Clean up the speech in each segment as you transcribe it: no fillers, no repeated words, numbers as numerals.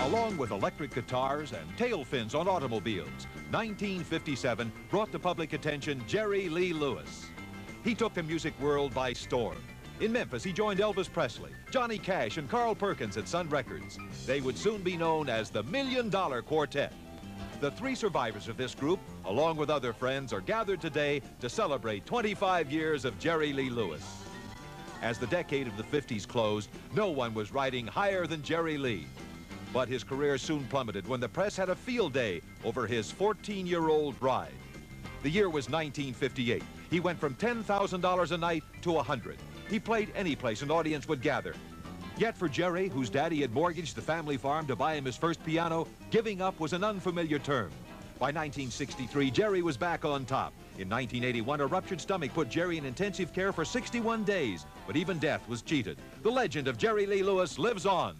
Along with electric guitars and tail fins on automobiles, 1957 brought to public attention Jerry Lee Lewis. He took the music world by storm. In Memphis, he joined Elvis Presley, Johnny Cash, and Carl Perkins at Sun Records. They would soon be known as the $1 Million Quartet. The three survivors of this group, along with other friends, are gathered today to celebrate 25 years of Jerry Lee Lewis. As the decade of the 50s closed, no one was riding higher than Jerry Lee. But his career soon plummeted when the press had a field day over his 14-year-old bride. The year was 1958. He went from $10,000 a night to $100. He played any place an audience would gather. Yet for Jerry, whose daddy had mortgaged the family farm to buy him his first piano, giving up was an unfamiliar term. By 1963, Jerry was back on top. In 1981, a ruptured stomach put Jerry in intensive care for 61 days, but even death was cheated. The legend of Jerry Lee Lewis lives on.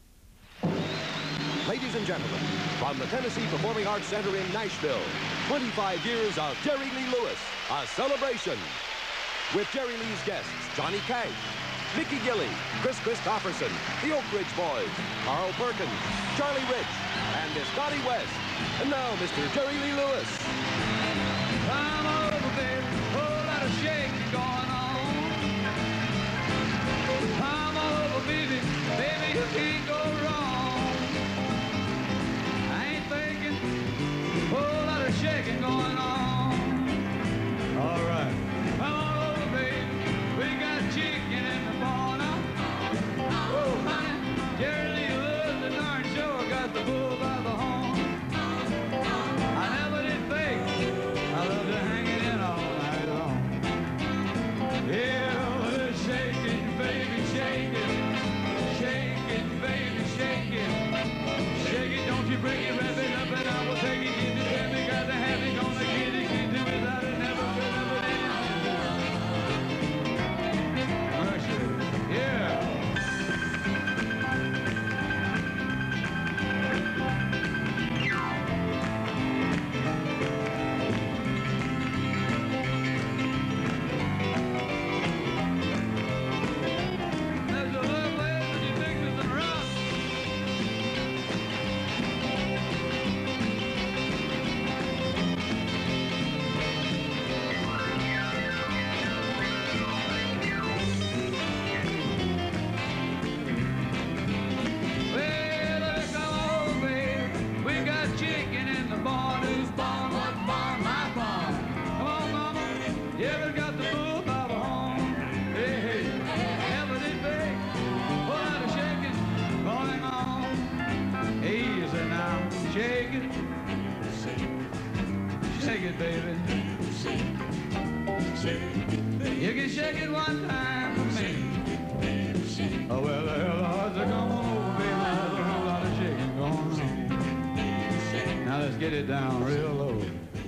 Ladies and gentlemen, from the Tennessee Performing Arts Center in Nashville, 25 years of Jerry Lee Lewis, a celebration. With Jerry Lee's guests, Johnny Cash, Mickey Gilley, Kris Kristofferson, the Oak Ridge Boys, Carl Perkins, Charlie Rich, and Miss Dottie West. And now, Mr. Jerry Lee Lewis. Come over, baby, whole lot of shaking going on. Come over, baby, baby, you can't go wrong. I ain't thinking, whole lot of shaking going on. All right, come on over, baby, we got chicken in the corner. Oh, honey, Jerry Lee Lewis, the darn sure got the bull by the horn. I never did think I love to hang it in all night long. Yeah, well, shake it, baby, shake it. Shake it, baby, shake it. Shake it, don't you bring it, wrap it up, and I will take it. Give it, baby, got to have it, gonna get it. Can't do without it, never could, never did. Mercy, yeah. Shake it, shake it, baby. You can shake it one time for me. Oh, well, the hell odds are come on over, baby. There's a whole lot of shaking going on. Now let's get it down real low.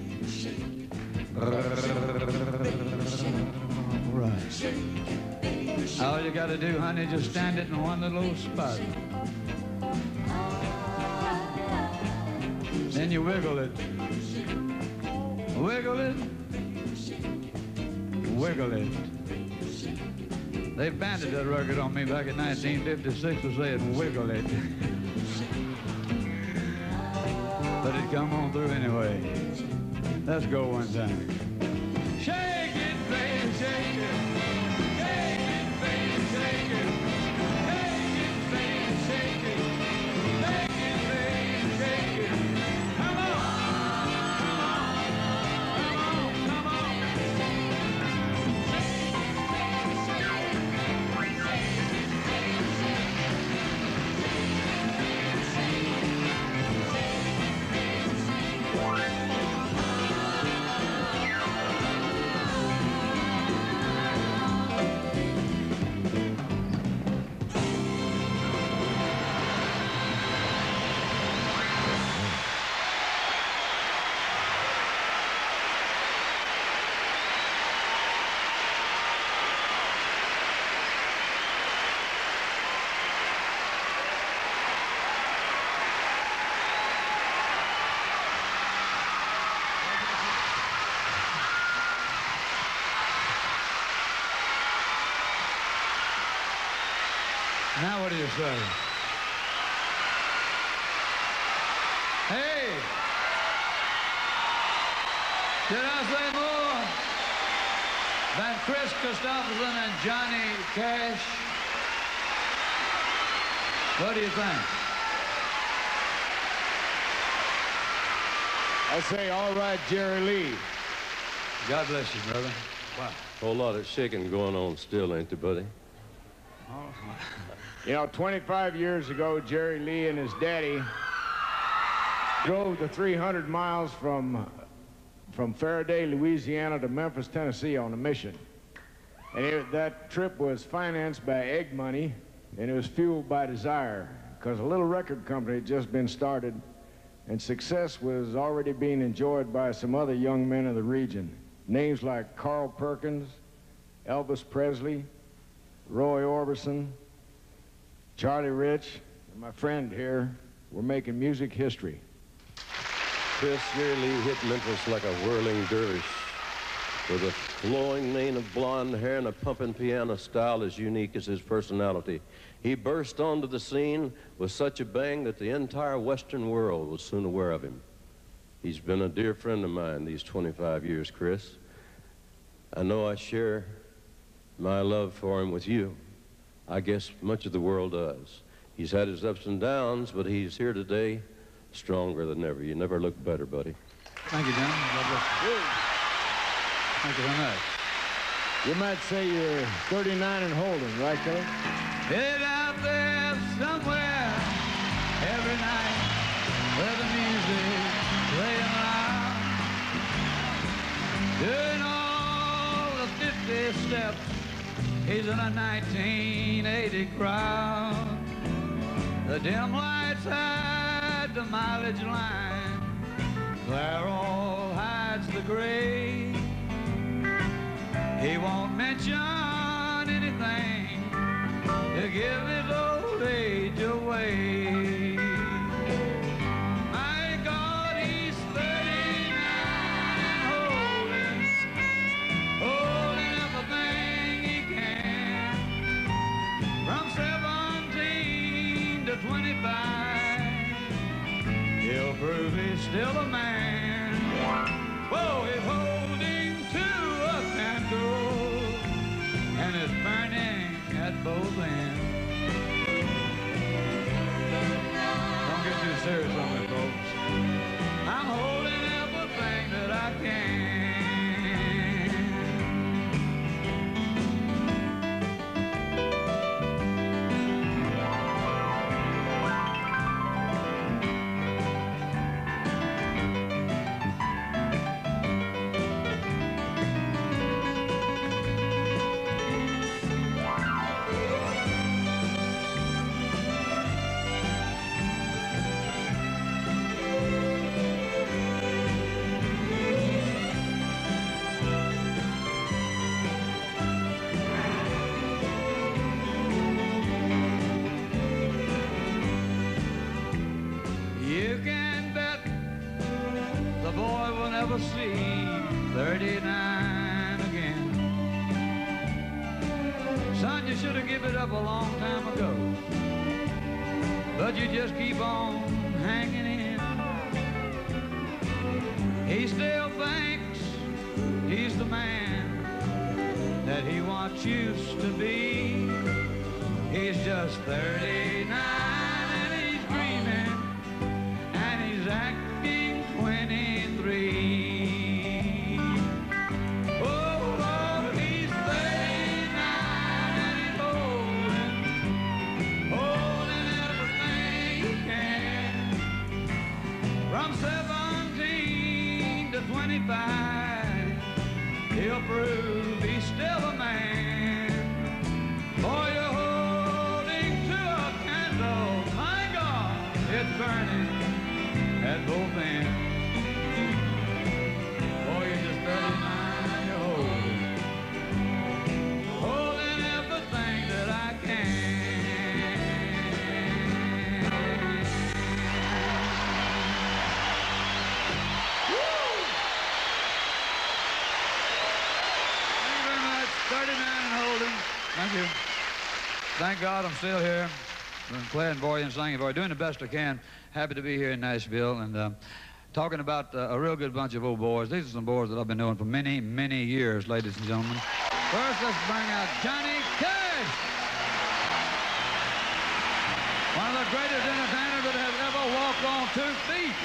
Right. All you got to do, honey, just stand it in one little spot. Then you wiggle it. Wiggle it. Wiggle it. They banded that record on me back in 1956 was saying wiggle it. But it come on through anyway. Let's go one time. Shake it, baby, shake it. Shake it, baby, shake it. Shake it, baby, shake it. Shake it, baby, shake it. Come on. Come on. Come on. Come on. Shake it, baby, shake it. Now what do you say? Hey! Did I say more than Chris Christopherson and Johnny Cash? What do you think? I say, all right, Jerry Lee. God bless you, brother. Wow. Whole lot of shaking going on still, ain't there, buddy? Oh, You know, 25 years ago, Jerry Lee and his daddy drove the 300 miles from Faraday, Louisiana to Memphis, Tennessee on a mission. And that trip was financed by egg money, and it was fueled by desire, because a little record company had just been started, and success was already being enjoyed by some other young men of the region. Names like Carl Perkins, Elvis Presley, Roy Orbison, Charlie Rich, and my friend here were making music history. Chris Jerry Lee hit Memphis like a whirling dervish with a flowing mane of blonde hair and a pumping piano style as unique as his personality. He burst onto the scene with such a bang that the entire Western world was soon aware of him. He's been a dear friend of mine these 25 years, Chris. I know I share my love for him with you. I guess much of the world does. He's had his ups and downs, but he's here today stronger than ever. You never look better, buddy. thank you, John. God bless you. Thank you very much. You might say you're 39 and holding, right, Kelly? Head out there somewhere every night where the music playing loud. Doing all the 50 steps. He's in a 1980 crowd. The dim lights hide the mileage line. Clairol hides the gray. He won't mention anything to give his old age away. My God, he's 39 and holding everything he can. From 17 to 25, he'll prove he's still a man. Whoa, he's holding to a candle, and it's burning at both ends. Don't get too serious on me, folks. I'm holding everything that I can. You can bet the boy will never see 39 again. Son, you should have given it up a long time ago, but you just keep on hanging in. He still thinks he's the man that he once used to be. He's just 39 and he's dreaming, and he's acting 23. Oh, Lord, he's 39 and he's holding everything he can. From 17 to 25, he'll prove he's still a man. Boy, you're holding to a candle, my God, it's burning at both ends. Boy, you're just 39 and you're holding everything that I can. Woo! Thank you very much. 39 and holding. Thank you. Thank God I'm still here. playing for you and singing for you, doing the best I can. Happy to be here in Nashville and talking about a real good bunch of old boys. These are some boys that I've been knowing for many, many years, ladies and gentlemen. First, let's bring out Johnny Cash. One of the greatest entertainers that has ever walked on 2 feet.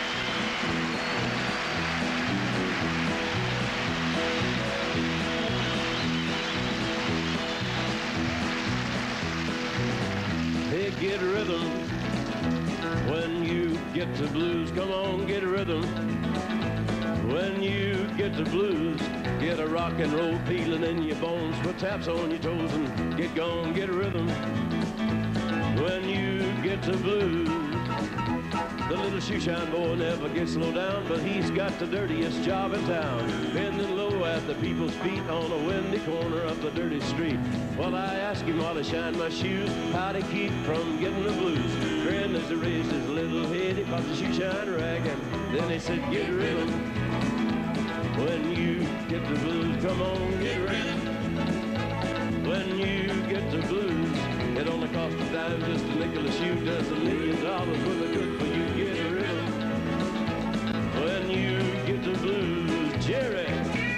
Hey, get rhythm when you get the blues. Come on, get rhythm when you get the blues. Get a rock and roll feeling in your bones. Put taps on your toes and get gone, get rhythm when you get the blues. The little shoeshine boy never gets slow down, but he's got the dirtiest job in town, bending low at the people's feet on a windy corner of the dirty street. Well, I asked him while he shined my shoes, how'd he keep from getting the blues? Grinned as he raised his little head, he popped the shoeshine rag, and then he said, get rhythm when you get the blues. Come on, get rhythm when you get the blues. It only costs a dime, just a nickel a shoe, does $1 million worth of good for you. Get a rhythm when you get the blues. Jerry.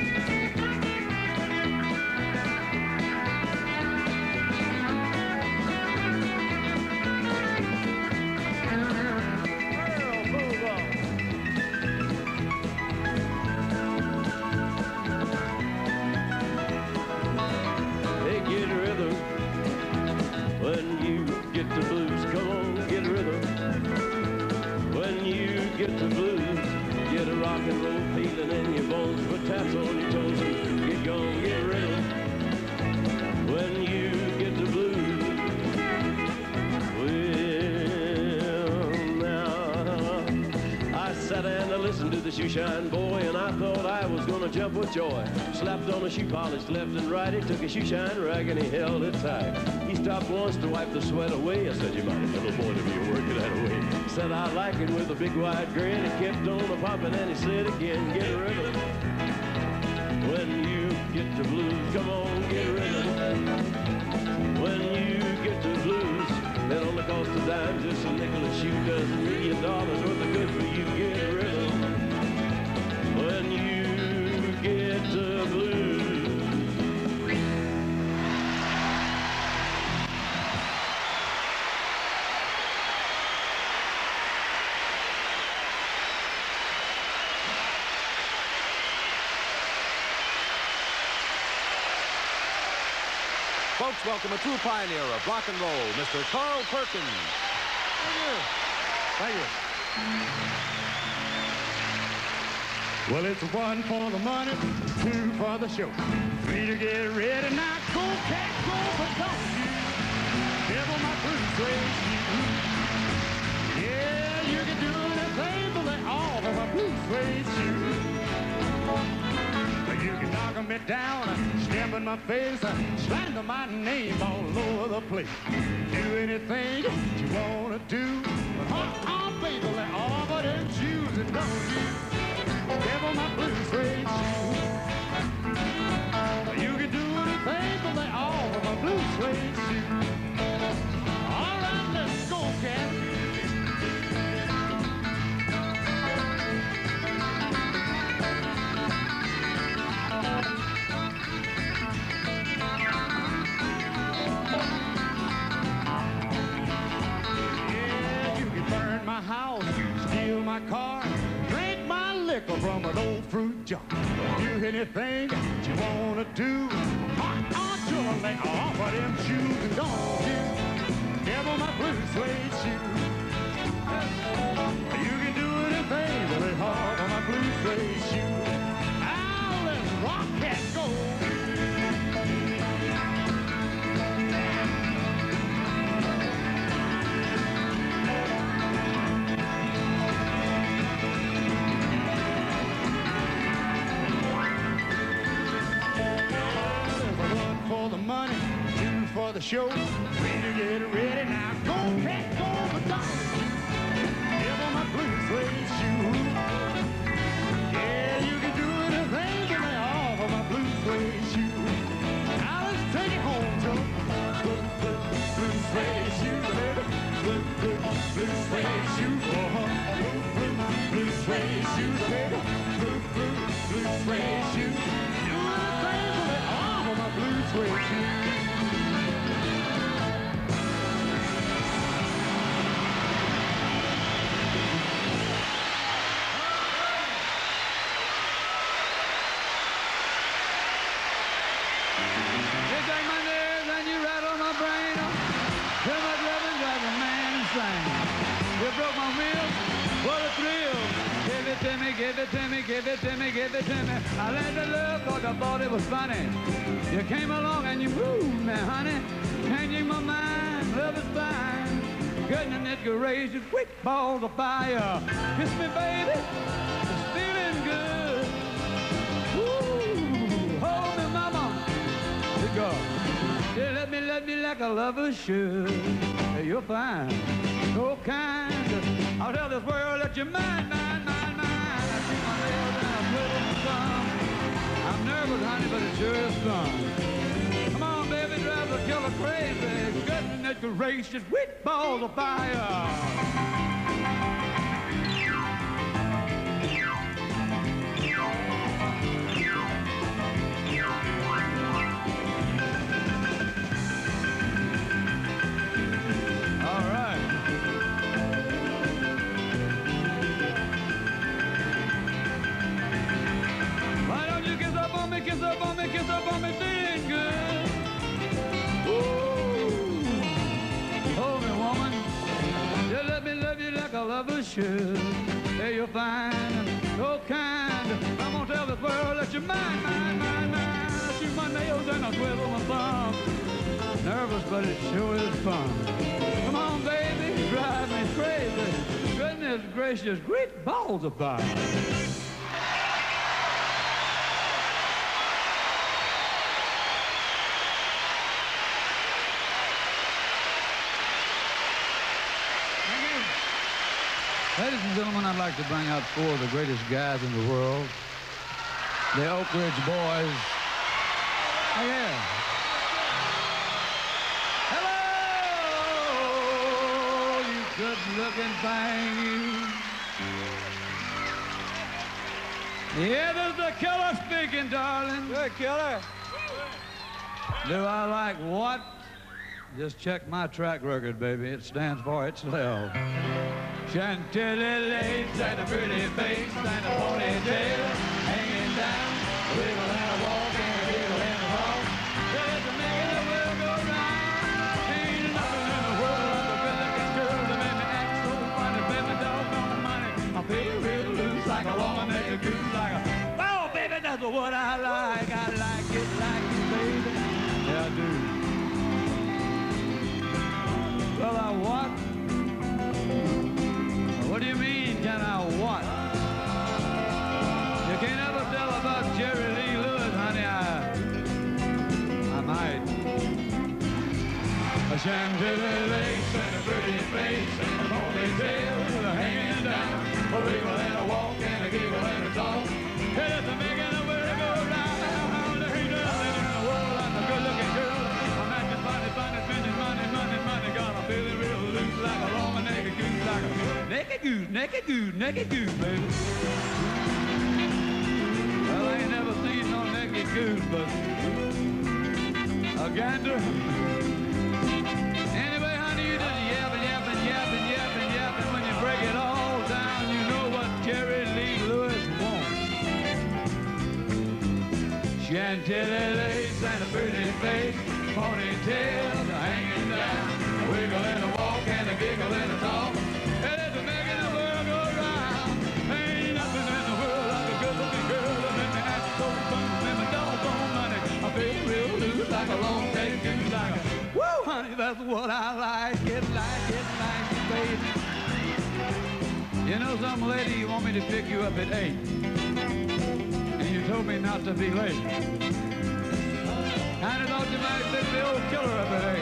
Hey, get a rhythm when you get the blues. Come on, get a rhythm when you get the blues. Get a rock and roll feeling in your bones. Put taps on your toes and get gone, get a rhythm when you get the blues. Well, now I sat and I listened to the shoeshine boy, and I thought I was gonna jump with joy. Slapped on the shoe polish left and right. He took a shoeshine rag and he held it tight. He stopped once to wipe the sweat away. I said, you might have been a boy to be working that way. Said, I like it with a big wide grin. He kept on a popping and he said again, get a rhythm when you get the blues. Come on, get a rhythm when you get the blues. It only costs a dime, just a nickel a shoe, does $1 million worth of good for you. Get a rhythm when you get the blues. Folks, welcome a true pioneer of rock and roll, Mr. Carl Perkins. Thank you. Thank you. Well, it's 1 for the money, 2 for the show, 3 to get ready. Now go, cat, go, but don't you devil my blue suede shoe. Yeah, you can do anything, but they all for my blue suede shoe. You can knock me down, step in my face, slander my name all over the place. Do anything that you want to do, but oh, baby, let all of them shoes and don't you devil my blue suede shoe. You can do anything, but they all for my blue suede shoe. All right, let's go, cat. My house, steal my car, drink my liquor from an old fruit jar. Do anything that you wanna do. Aren't you lay off of them shoes and don't you devil my blue suede shoe. You can do anything really hard on my blue suede shoe. Now let's rock and go. Money, 2 for the show, 3 to get ready. Now go, cat, go, but don't give on my blue suede shoe. Yeah, you can do anything, but they all for my blue suede shoe. Now let's take it home, Joe. Blue suede shoe, baby. shoe for her. Blue suede shoes, baby. Blue suede shoes. Do anything for that arm on my blue suede shoes. You take my nerves and you rattle my brain. Too much loving drives a man insane. You broke my wheel, what a thrill. Give it to me, give it to me, give it to me, give it to me. I let the love cause I thought it was funny. You came along and you moved me, honey. Changing my mind, love is fine. Goodness gracious, quick balls of fire. Kiss me, baby, it's feeling good. Ooh, hold me, mama. You go. You let me like a lover should. You're fine, so kind. I'll tell this world that you're mine, mine, mine, mine. I see my nails and I twiddle my thumb. I'm nervous, honey, but it sure is fun. Come on, baby, drive the killer crazy. Goodness gracious, with balls of fire. Kiss up on me, kiss up on me, feeling good. Ooh, hold me, woman. You let me love you like a lover should. Hey, you're fine, so kind. I'm gonna tell this world that you're mine, mine, mine, mine. I shoot my nails and I twiddle my thumb. Nervous, but it sure is fun. Come on, baby, drive me crazy. Goodness gracious, great balls of fire. Ladies and gentlemen, I'd like to bring out four of the greatest guys in the world. The Oak Ridge Boys. Oh, yeah. Hello, you good-looking thing, you. Yeah, this is the killer speaking, darling. Good, killer. Do I like what? Just check my track record, baby. It stands for itself. Chantilly lace and a pretty face and a ponytail hanging down. A wiggle and a walk and a giggle and a talk. There's a making the world go round. Ain't nothing in the world like a good-looking girl that made me act so funny. Pay my doggone money. I feel real loose like a woman make a goose like a... Oh, baby, that's what I like. I like it, baby. Yeah, I do. Well, I what? What do you mean, can I what? You can't ever tell about Jerry Lee Lewis, honey. I might. A Chantilly lace and a pretty face and a ponytail hanging down. A wiggle and a walk and a giggle and a talk. Hey, that's a making the world go round. Ain't nothing in the world like a good-looking girl. I'm acting funny, funny, spending money, money, money. Got a feeling real loose like a Roman naked goose, like a naked goose, naked goose, naked goose, baby. Well, I ain't never seen no naked goose, but a gander. Anyway, honey, you just yapping, yapping, yapping, yapping, yapping. When you break it all down, you know what Jerry Lee Lewis wants. Chantilly lace and a pretty face, ponytail hanging down, a wiggle and a walk and a giggle and a talk. It is making the world go round. Ain't nothing in the world like a good-looking girl that made me act so fun. Made me doggone money. I feel real loose like a long-tailed goose, like a... Woo, honey, that's what I like it, baby. You know, some lady, you want me to pick you up at 8. And you told me not to be late. Kinda thought you might pick the old killer up at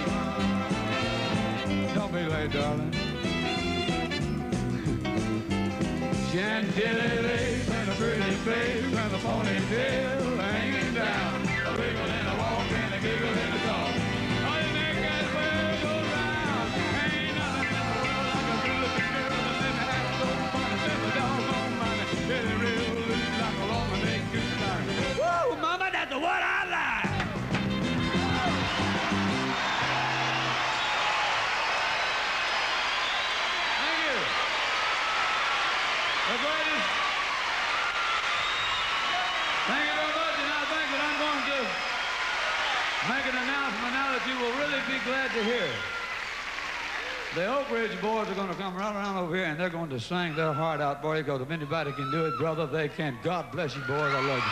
8. Don't be late, darling. Chantilly lace and a pretty face and a ponytail hanging down. A wiggle and a walk and a giggle and a talk. Oh, you make that world go round. Ain't nothing in the world like a good-looking girl that made The greatest. Thank you very much, and I think that I'm going to make an announcement now that you will really be glad to hear. The Oak Ridge boys are going to come right around over here, and they're going to sing their heart out for you, because if anybody can do it, brother, they can. God bless you, boys. I love you.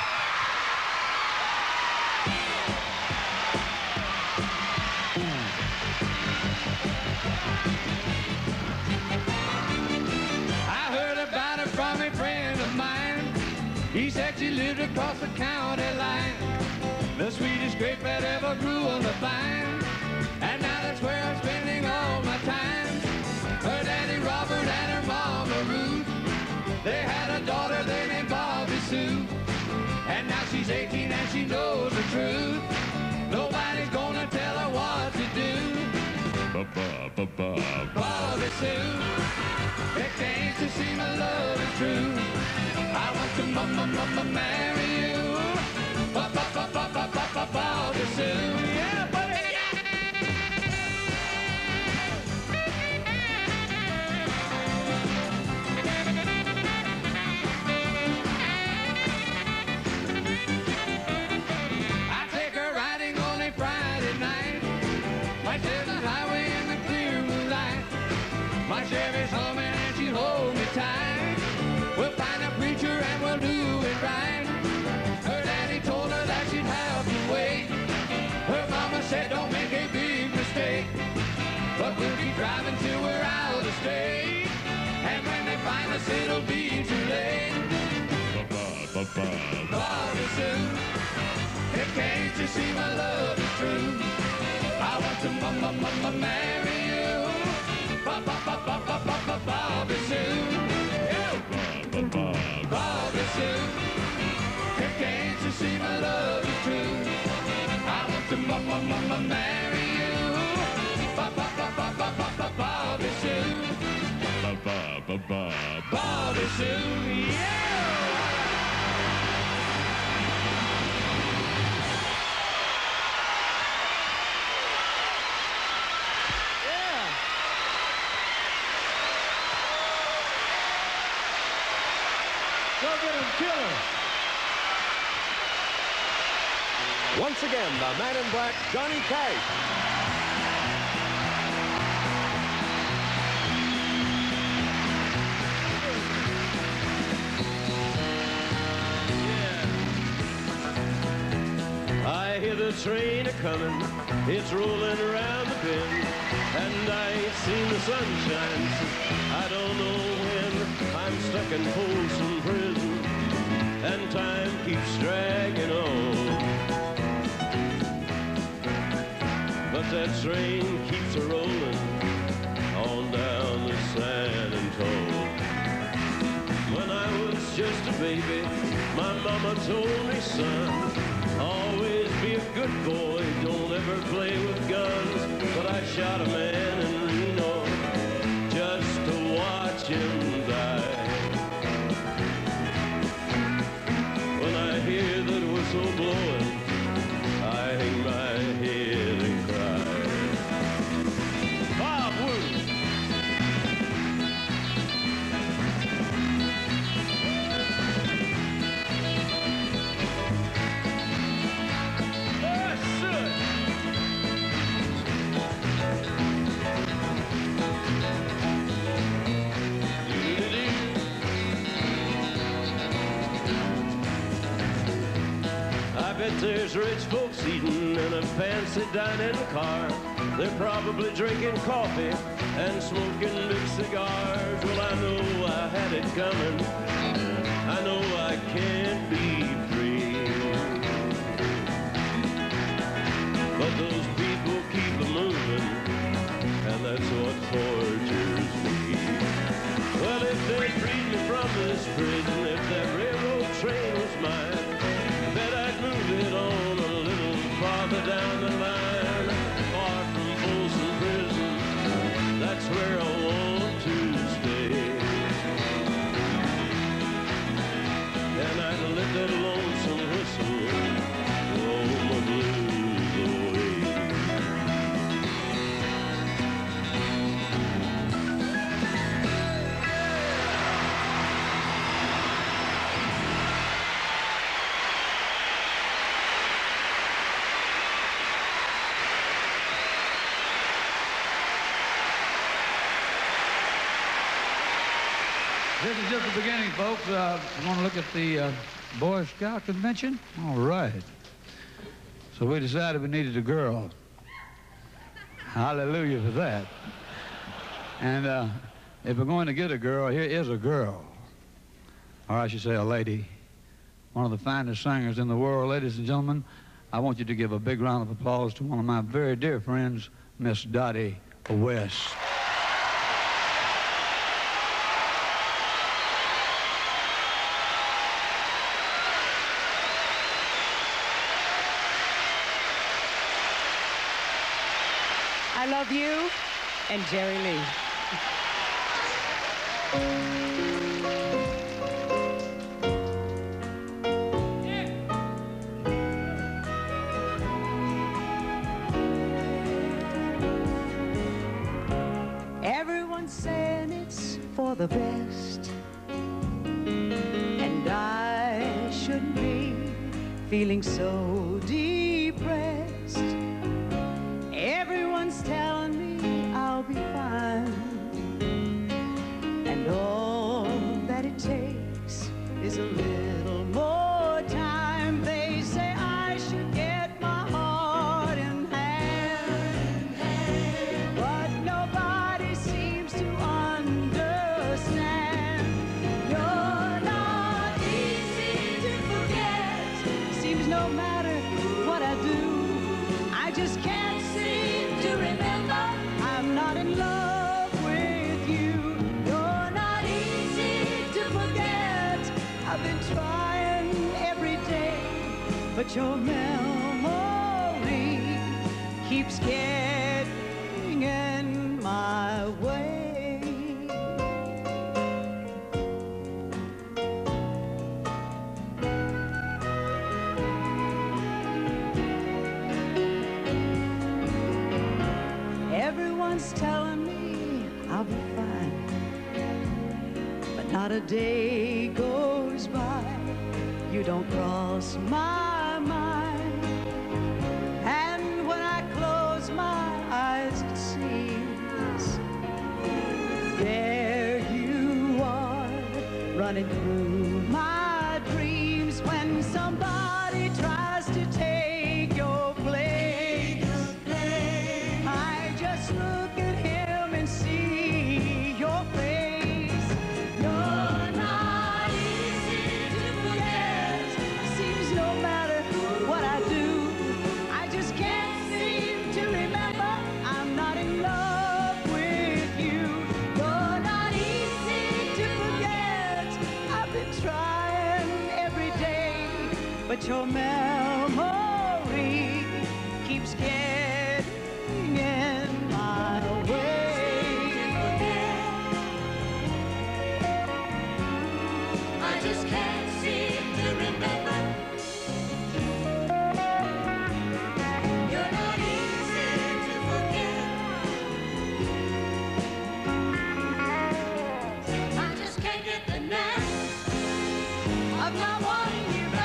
I heard about it from a friend of mine. He said she lived across the county line, the sweetest grape that ever grew on the vine. And now that's where I'm spending all my time. Her daddy Robert and her mama Ruth, they had a daughter they named Bobby Sue. And now she's 18 and she knows the truth. Nobody's gonna tell her what to do. Bobby Sue, they came to see my love is true. I want to marry you. Bobby Sue, yeah, buddy. I take her riding on a Friday night. My desert highway in the clear moonlight. My Chevy's humming and she'll hold me tight. We'll find a preacher and we'll do it right. Her daddy told her that she'd have to wait. Her mama said don't make a big mistake. But we'll be driving till we're out of state. And when they find us it'll be too late. Bobby Sue, they came to see my love is true. I want to marry you. Bobby Sue, Bobby Sue, they came to see my love is true. I want to marry you. Bobby Sue, Bobby Sue, yeah. Go get him, killer. Once again, the man in black, Johnny Cash. I hear the train a-comin', it's rolling around the bend, and I ain't seen the sunshine since I don't know when. I'm stuck in Folsom Prison, and time keeps dragging on. But that train keeps a-rolling on down the San Antonio. When I was just a baby, my mama told me, son, always be a good boy, don't ever play with guns. But I shot a man in Reno just to watch him die. When I hear that whistle blowing, I hang my head and cry. Bob Wood. There's rich folks eating in a fancy dining car. They're probably drinking coffee and smoking big cigars. Well, I know I had it coming. I know I can't be free. But those people keep moving, and that's what tortures me. Well, if they freed me from this prison, if that railroad train was mine, move it on a little farther down the line, far from Folsom Prison. That's where I want to stay. And I'd let that alone. This is just the beginning, folks. We want to look at the Boy Scout convention. All right. So we decided we needed a girl. Hallelujah for that. And if we're going to get a girl, here is a girl. Or I should say a lady. One of the finest singers in the world. Ladies and gentlemen, I want you to give a big round of applause to one of my very dear friends, Miss Dottie West. I love you and Jerry Lee. Everyone's saying it's for the best, and I shouldn't be feeling so depressed. Everyone's telling me I'll be fine, and all that it takes is a little more time. They say I should get my heart in hand, but nobody seems to understand. You're not easy to forget. Seems no matter what I do, I just can't seem to remember I'm not in love with you. You're not easy to forget. I've been trying every day, but your memory keeps getting in my way. Everyone's telling me I'll be fine, but not a day goes by you don't cross my mind. And when I close my eyes, it seems there you are, running through my dreams. When somebody tries to take your place, I just look at him and see your face. You're not easy to forget. Seems no matter what I do, I just can't seem to remember I'm not in love with you. You're not easy to forget. I've been trying every day, but your memory keeps getting in my way. I just can't seem to remember. You're not easy to forget. I just can't get the knack of not wanting you back.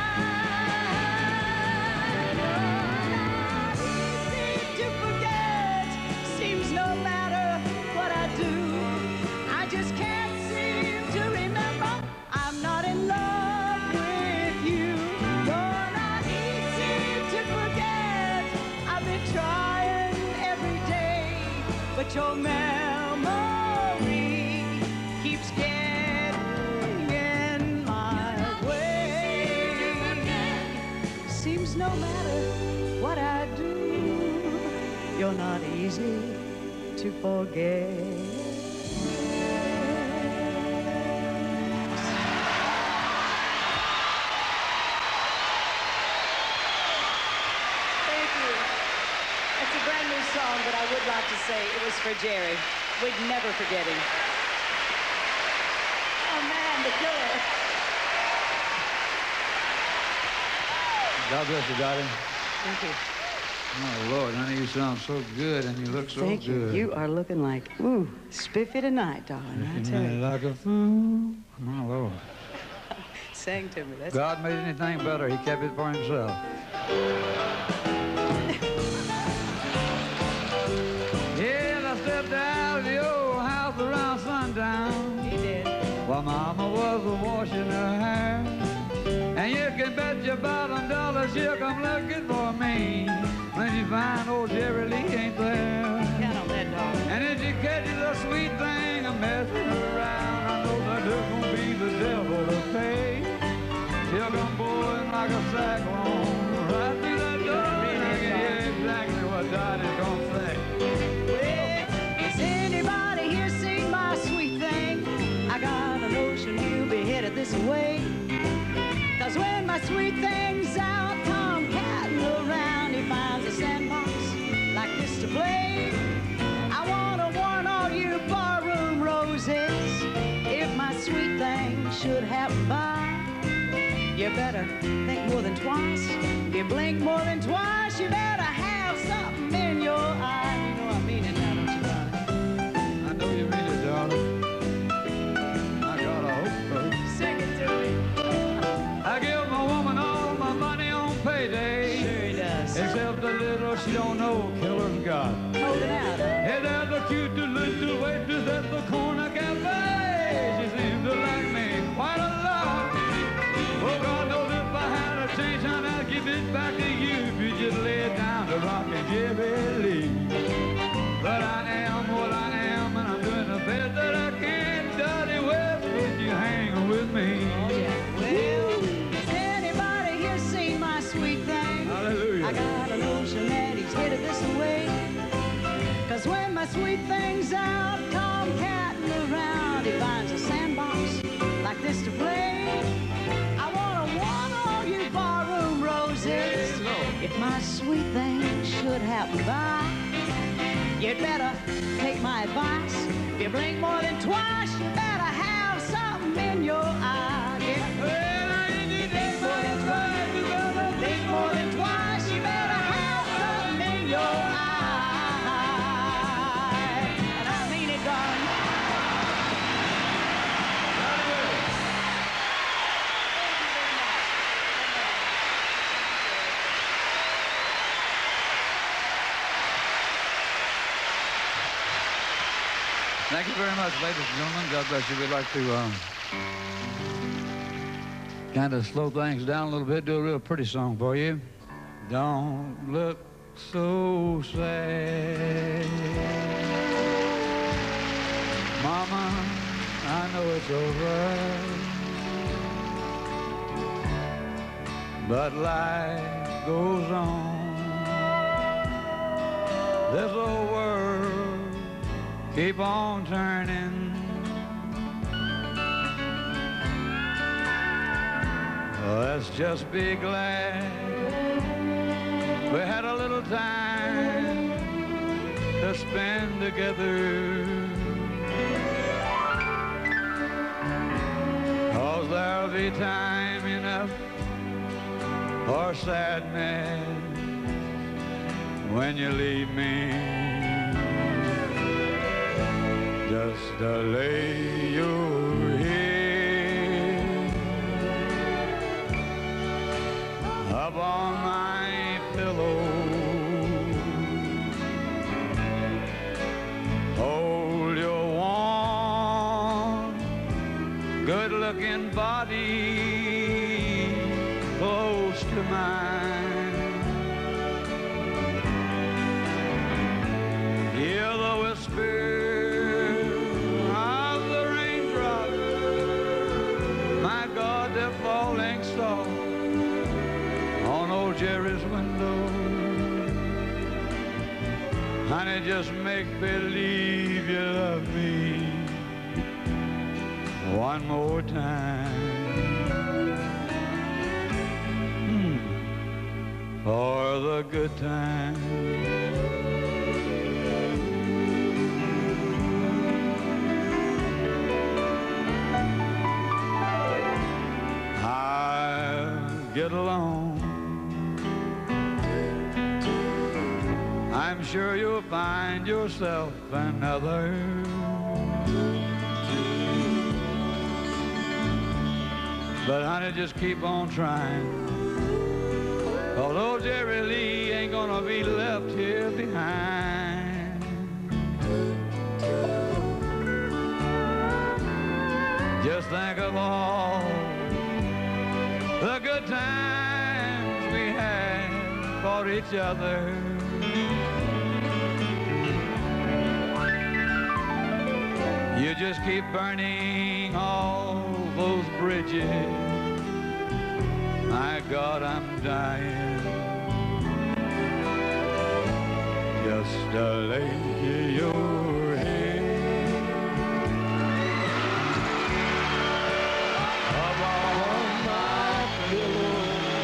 You're not easy to forget. Seems no matter what I do, I just can't seem to remember I'm not in love with you. You're not easy to forget. I've been trying every day, but your memory keeps getting in my way. Seems no matter what I do, you're not easy to forget. Thank you. It's a brand new song, but I would like to say it was for Jerry. We'd never forget him. Oh man, the killer. God bless you, Dottie. Thank you. Oh, Lord, honey, you sound so good and you look so Thank you. good. You are looking like, ooh, spiffy tonight, darling. I tell you. Like a fool. My Lord. Sing to me. That's God made anything better, he kept it for himself. Yeah, I stepped out of the old house around sundown. He did. while Mama was washing her hair. And you can bet your bottom dollar she'll come looking for me when you find old Jerry Lee ain't there. Count on that, darling. And if she catches a sweet thing a messing around, I know that there's gonna be the devil to pay. She'll come boiling like a cyclone right through the door. And I can hear exactly what Daddy's gonna say. Well, has anybody here seen my sweet thing? I got a notion you'll be headed this way. 'Cause when my sweet thing's out tomcatting around, he finds a sandbox like this to play. I wanna warn all you barroom roses, if my sweet thing should happen by, you better think more than twice. If you blink more than twice, you better have something in your eye. You know I mean it now, don't you, darling? I know you mean it, darling. I gotta hope so. Sing it to me. I give my woman all my money on payday. Sure he does. Except the little she don't know killer's got. Hold it out, huh? Hey, there's a cute little waitress at the corner cafe. She seems to like me quite a lot. Oh, God knows if I had a change, honey, I'd give it back to you if you just lay it down to rockin' Jerry Lee. But I am what I am, and I'm doing the best that I can. Daddy West, would you hang with me? Oh, yeah. Well, has anybody here seen my sweet thing? Hallelujah. I got a notion that he's headed this way. 'Cause when my sweet thing's out tomcatting around, he finds a sandbox like this to play. I wanna warn all you barroom roses, if my sweet thing should happen by, you'd better take my advice. If you blink more than twice, you better have something in your eye. Yeah. Well, I ain't need that more than twice, you better Think more than twice, you better have something in your eye. And I mean it, darling. Thank you very much, ladies and gentlemen. God bless you. We'd like to kind of slow things down a little bit, do a real pretty song for you. Don't look so sad, Mama, I know it's over, but life goes on. This old world keep on turning. Let's just be glad we had a little time to spend together. 'Cause there'll be time enough for sadness when you leave me. Just lay your head up on my pillow, hold your warm, good-looking body close to mine. Hear the whisper of the raindrops, my God, they're falling soft on old Jerry's window. Honey, just make believe you love me one more time. For the good time. I'll get along. I'm sure you'll find yourself another. But honey, just keep on trying. Although Jerry Lee ain't gonna be left here behind. Just think of all the good times we had for each other. You just keep burning all those bridges. My God, I'm dying. Just lay your head upon my pillow.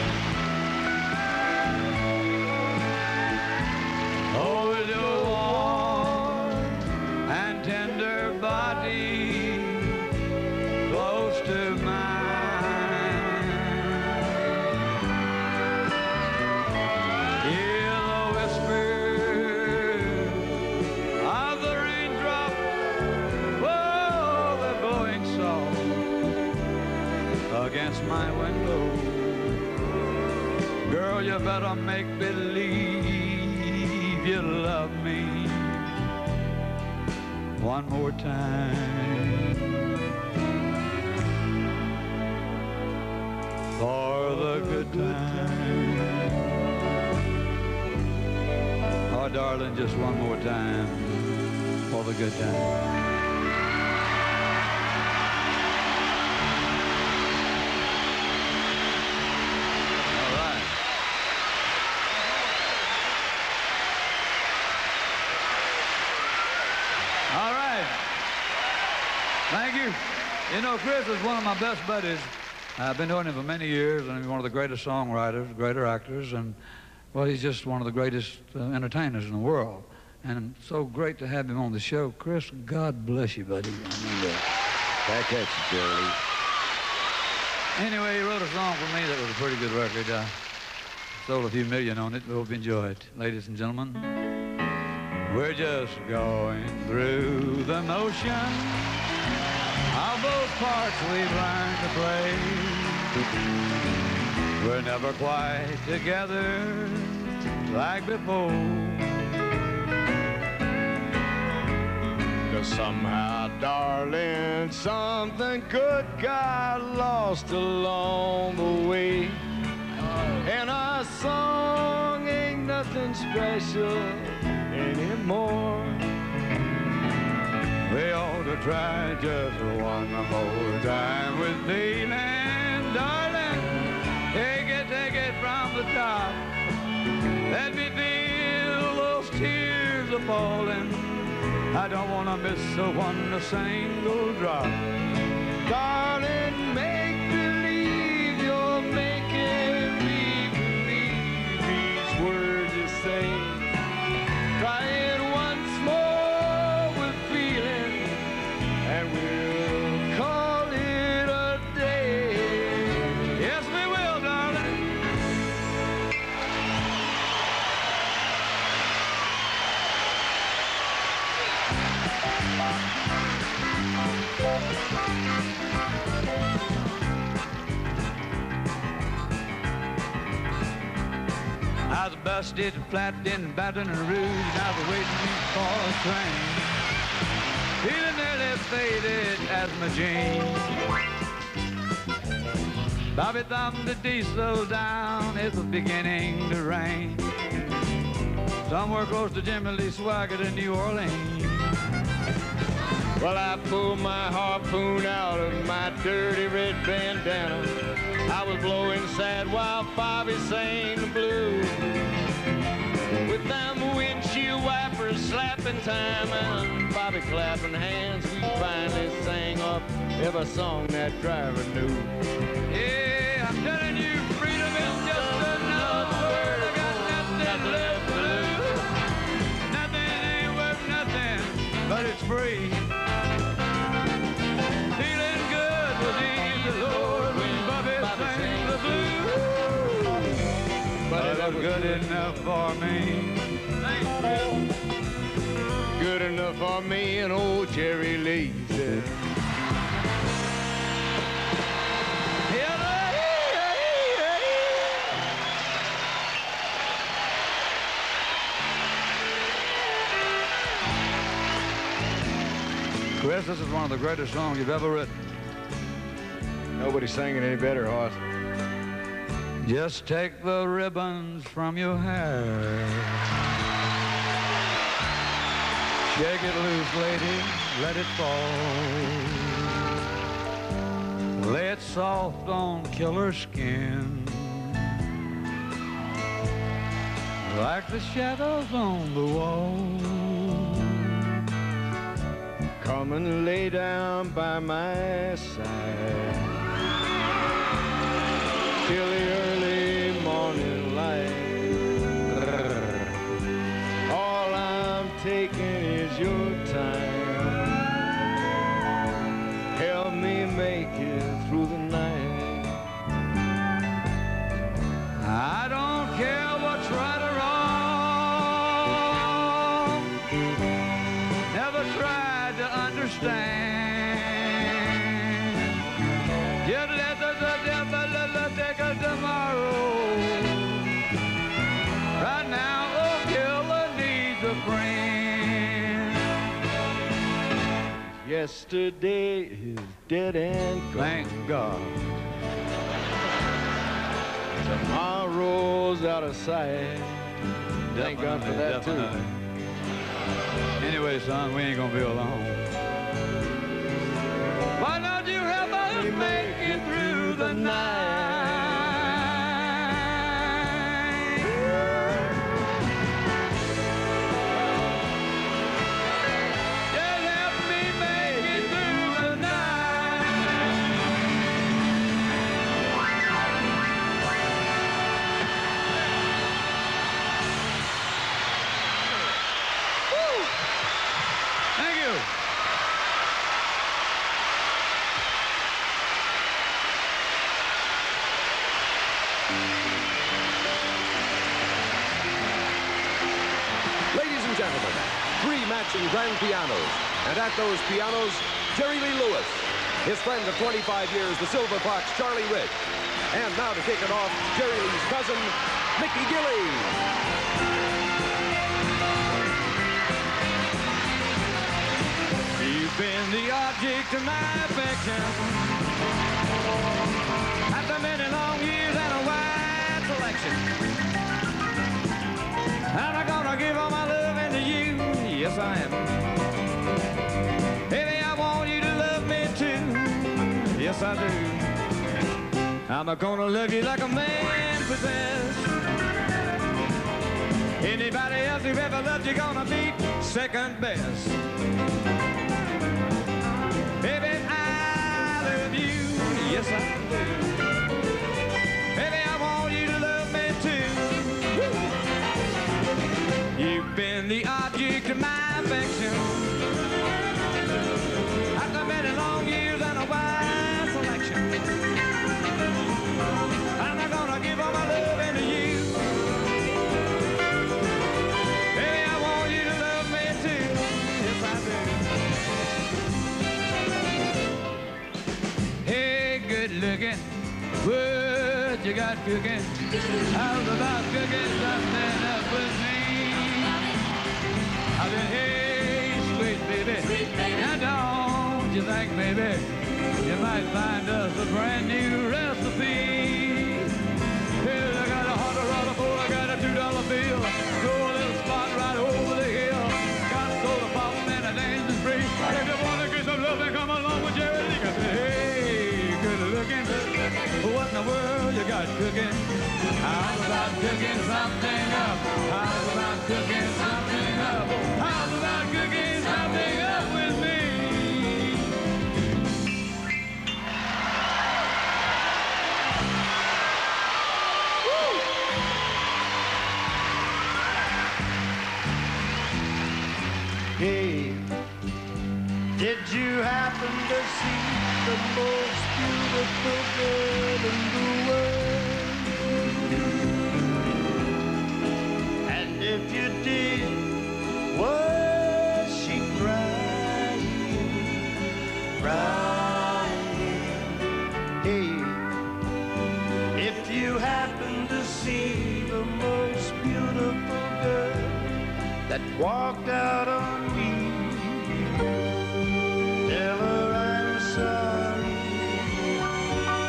Hold your warm and tender body close to mine. Hear the whisper of the raindrop. Oh, they're blowing soft against my window. Girl, you better make believe you love me one more time. For the good time. Oh, darling, just one more time. For the good time. All right. Thank you. You know, Chris is one of my best buddies. I've been knowing him for many years, and he's one of the greatest songwriters, greater actors, and, well, he's just one of the greatest entertainers in the world. And it's so great to have him on the show. Chris, God bless you, buddy. I mean that. Back at you, Jerry. Anyway, he wrote a song for me that was a pretty good record. Sold a few million on it. We hope you enjoy it. Ladies and gentlemen, we're just going through the motion of those parts we've learned to play. We're never quite together like before. 'Cause somehow, darling, something good got lost along the way. And our song ain't nothing special anymore. We ought to try just one more time with feeling, darling. Take it from the top. Let me feel those tears a falling. I don't want to miss a single drop. Darling, make believe you're making me believe these words you say. Try it once more with feeling, and we'll call it a day. Yes, we will, darling. I was busted, flat in Baton Rouge. I was waiting for a train, feeling nearly faded as my jeans. Bobby thumbed the diesel down. It was beginning to rain. Somewhere close to Jimmy Lee Swaggart in New Orleans. Well, I pulled my harpoon out of my dirty red bandana. I was blowing sad while Bobby sang the blues. With them windshield wipers slapping time and Bobby clapping hands, we finally sang up every song that driver knew. Yeah, I'm telling you, freedom is just another word. I got nothing left to lose. Nothing ain't worth nothing, but it's free. Feeling good was easy, Lord, when Bobby sang the blues. But it was good enough for me. Good enough for me and old Jerry Lee said. Chris, this is one of the greatest songs you've ever written. Nobody sang it any better, Hoss. Just take the ribbons from your hair. Shake it loose, lady, let it fall. Lay it soft on killer skin, like the shadows on the wall. Come and lay down by my side till the early morning light. All I'm taking is your time. Help me make it through the night. I don't care what's right or wrong. Never tried to understand. Just let the devil take a tomorrow. Right now, a killer needs a friend. Yesterday is dead and gone. Thank God. Tomorrow's out of sight. Thank God for that, Definitely. Anyway, son, we ain't gonna be alone. Why don't you help us make it through the night? Just help me make it through the Thank you. Ladies and gentlemen, 3 matching grand pianos. And at those pianos, Jerry Lee Lewis, his friend of 25 years, the Silver Fox, Charlie Rich. And now to kick it off, Jerry Lee's cousin, Mickey Gilley. You've been the object of my affection after many long years and a wide selection. And I'm gonna give all my loving to you. Yes, I am. Baby, I want you to love me too. Yes, I do. I'm gonna love you like a man possessed. Anybody else who ever loved you gonna be second best. Baby, I love you, yes I do. Baby, I want you to love me too. You've been the object of my affection after many long years and a wide selection. And I'm gonna give all my loving to you. Baby, I want you to love me too, yes I do. Hey, good looking, what you got cooking? How's about cooking something up with me? I said, hey, sweet baby, now don't you think maybe you might find us a brand new recipe? Well, I got a $100 full, I got a $2 bill, go a little spot right over the hill. Got a soda pop and a dancing free. If you want to get some loving, come along with Jerry Lee. I said, hey, good looking, what in the world you got cooking? How's about cooking something up? How's about cooking something up? How's about cooking something up with me? Hey, did you happen to see the most beautiful girl in the world? And if you did, was she crying? Crying? Hey, if you happen to see the most beautiful girl that walked out on me, tell her I'm sorry.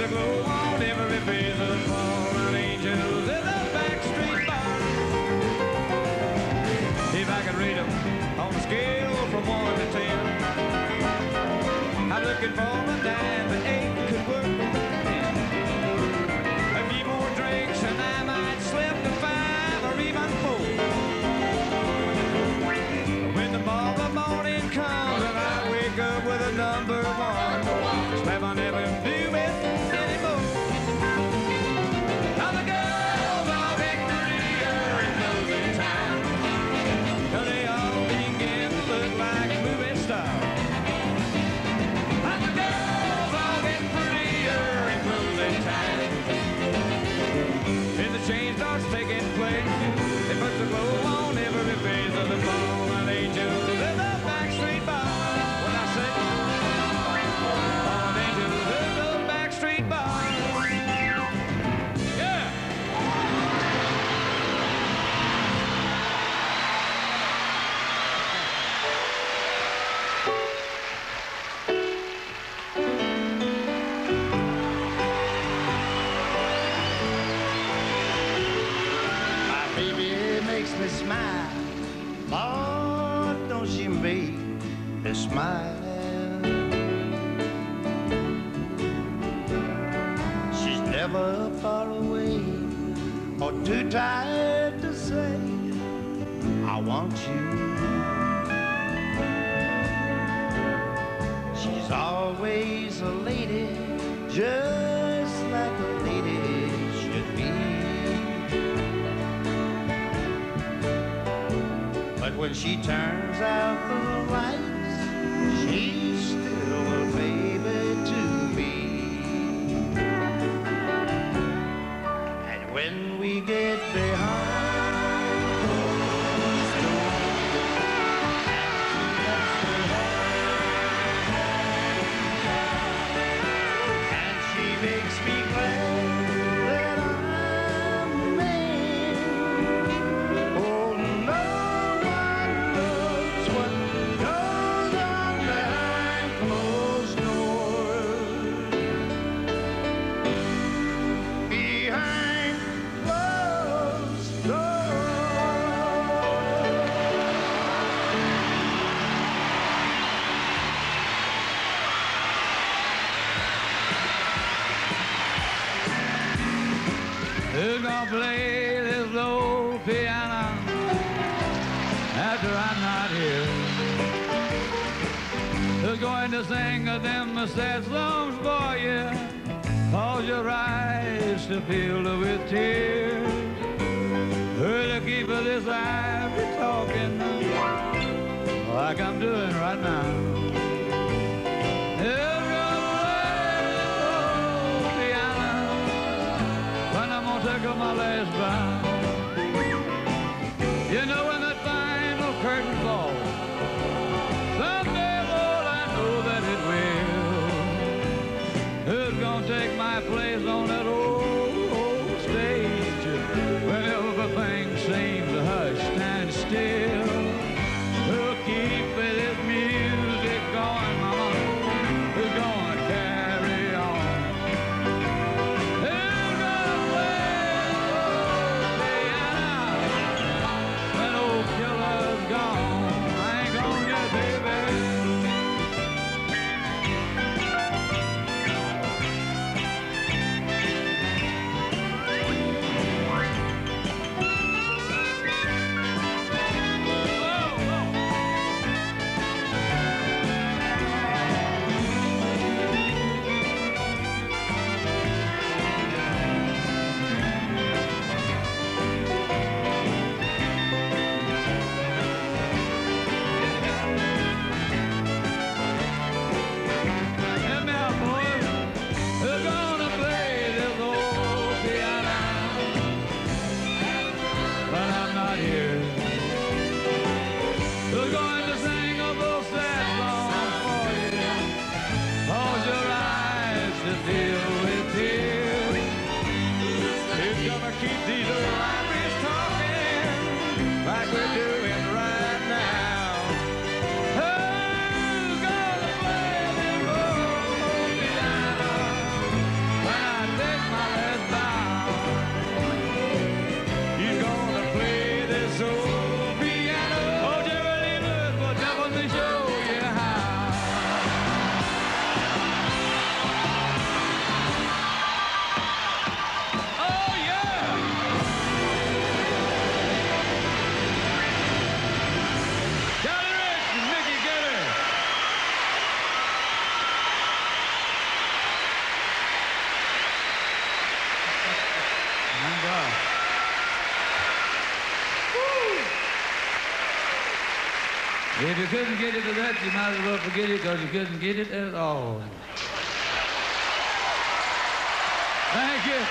a glow on every face of the fallen angels in the backstreet bar. If I could rate them on a scale from 1 to 10, I'm looking for a 9, but 8 could work right in. A few more drinks and I might slip to 5 or even 4. When the morning comes and I wake up with a number 1, slap I never do it anymore. Now the girls all get prettier in closing time. Now they all begin to look like movie stars. Now the girls all get prettier in closing time. And the change starts taking place. It puts a glow on every face of the fallen angels in the backstreet bar. What I say? Fallen angels in the backstreet bar. Yeah. My baby makes me smile. Lord, don't she make me smile? She's never far away or too tired to say, I want you. She's always a lady, just like a lady should be. But when she turns out the lights, she's still a baby to me. And when we get behind closed doors, and she makes me glad that I'm the man. Oh, no one knows what goes on behind closed doors. Behind closed doors. Who's gonna play this old piano after I'm not here? Who's going to sing them sad songs for you? Cause your eyes still filled with tears. Who's to keep this ivory talking like I'm doing right now? Who's gonna play this old piano when I'm gonna take up my last bow? You know when that final curtain falls, someday, Lord, I know that it will. Who's gonna take my place on that old stage when everything seems hushed and still? Who'll keep this music If you couldn't get it to that, you might as well forget it because you couldn't get it at all. Thank you.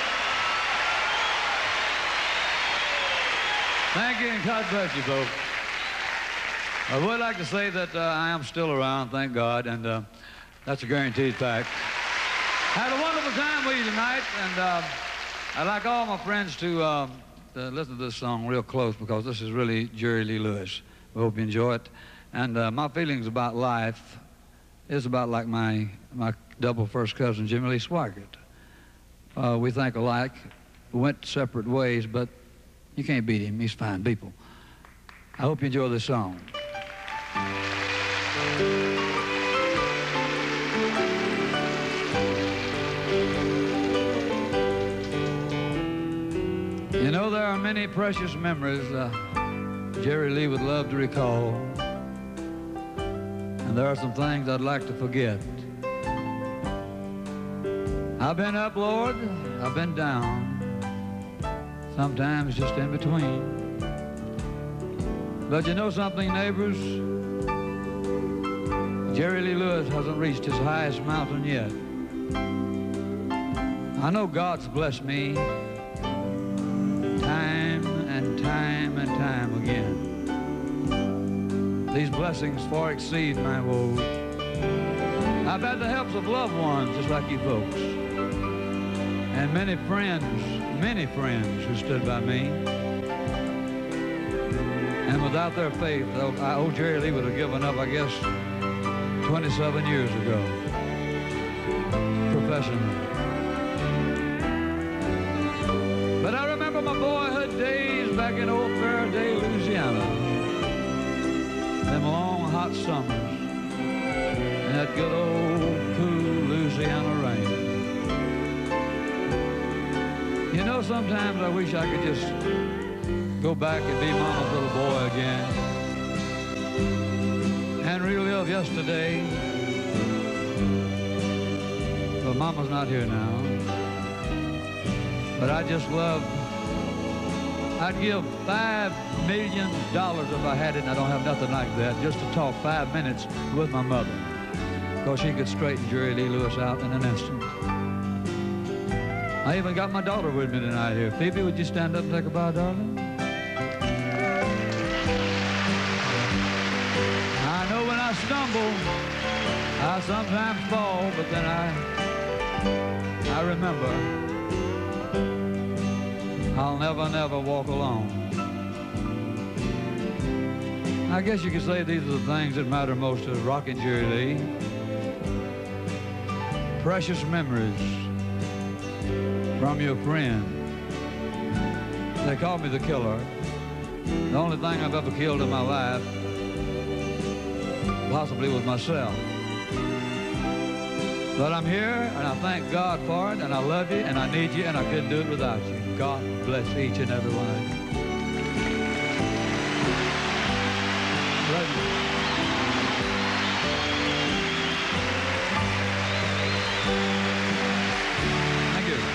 Thank you, and God bless you, folks. I would like to say that I am still around, thank God, and that's a guaranteed fact. Had a wonderful time with you tonight, and I'd like all my friends to listen to this song real close because this is really Jerry Lee Lewis. We hope you enjoy it. And my feelings about life is about like my double first cousin, Jimmy Lee Swaggart. We think alike. We went separate ways, but you can't beat him. He's fine people. I hope you enjoy this song. You know, there are many precious memories Jerry Lee would love to recall. And there are some things I'd like to forget. I've been up, Lord, I've been down, sometimes just in between. But you know something, neighbors? Jerry Lee Lewis hasn't reached his highest mountain yet. I know God's blessed me time and time and time again. These blessings far exceed my woes. I've had the helps of loved ones just like you folks, and many friends who stood by me. And without their faith, old Jerry Lee would have given up, I guess, 27 years ago, professionally. But I remember my boyhood days back in old Faraday, Louisiana. Them long, hot summers and that good old, cool Louisiana rain. You know, sometimes I wish I could just go back and be Mama's little boy again and relive yesterday. But Mama's not here now. But I just love, I'd give $5 million if I had it, and I don't have nothing like that, just to talk 5 minutes with my mother, because she could straighten Jerry Lee Lewis out in an instant. I even got my daughter with me tonight here. Phoebe, would you stand up and take a bow, darling? I know when I stumble, I sometimes fall, but then I remember I'll never, never walk alone. I guess you could say these are the things that matter most to Rockin' Jerry Lee. Precious memories from your friend. They call me the killer. The only thing I've ever killed in my life possibly was myself. But I'm here, and I thank God for it, and I love you, and I need you, and I couldn't do it without you. God bless each and every one of you. Love you. Thank you.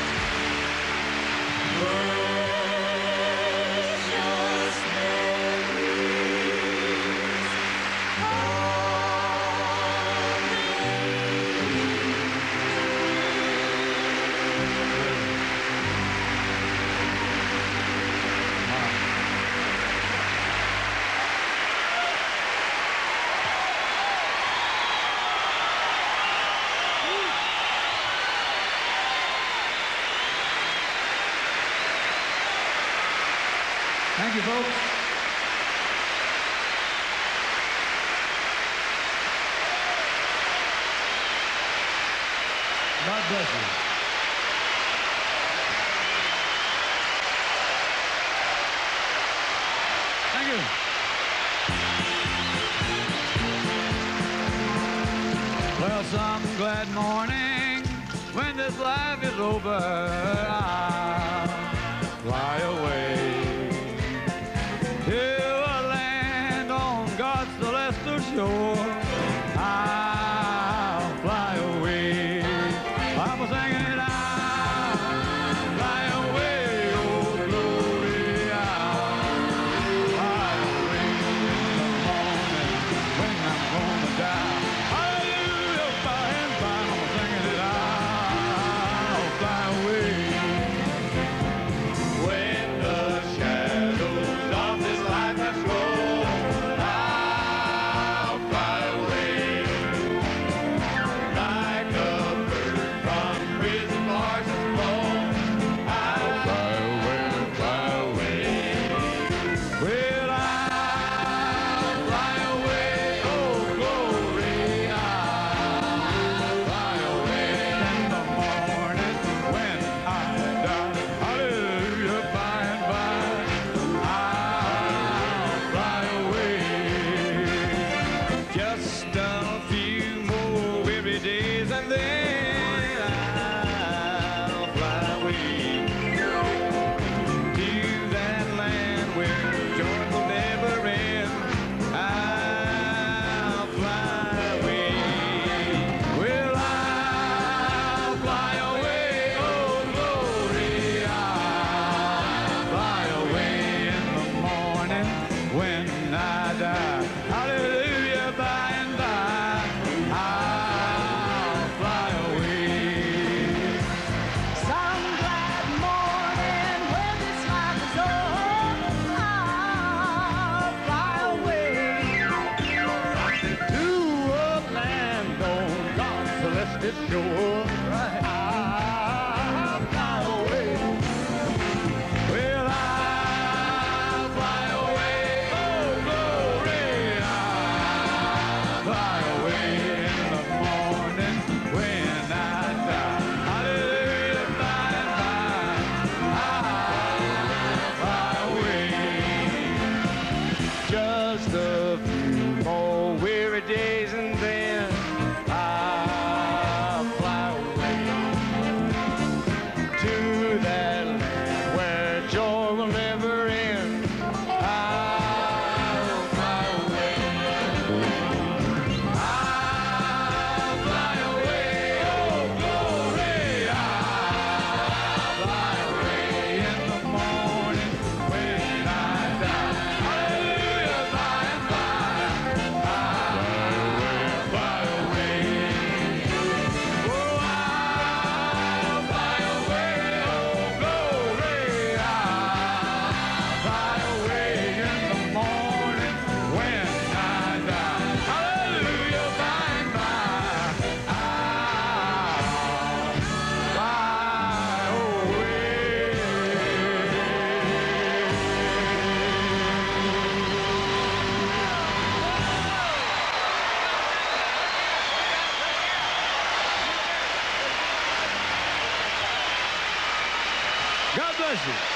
Thank you, folks. God bless you. Thank you. Well, some glad morning when this life is over, I'll fly away to a land on God's celestial shore. I'll fly away. I'm singing it out. Fly away, oh glory. I'll fly away. Come on and die. Hallelujah, by and by, I'll fly away. Some glad morning when this life is over, I'll fly away. To a land on God's celestial shore. I'll fly away. Well, I'll fly away, oh glory, I'll fly away in the morning when I die. Hallelujah, by and by, I'll fly away. Just a few more weary days and then I'll fly away to that land where joy will never end. I'll fly away. I'll fly away, oh glory. I'll fly away in the morning when I die. Hallelujah, by and by, I'll fly away. Oh, I'll fly away, oh glory, I'll fly away in the morning when I die. Hallelujah, by and by, I'll fly away. God bless you.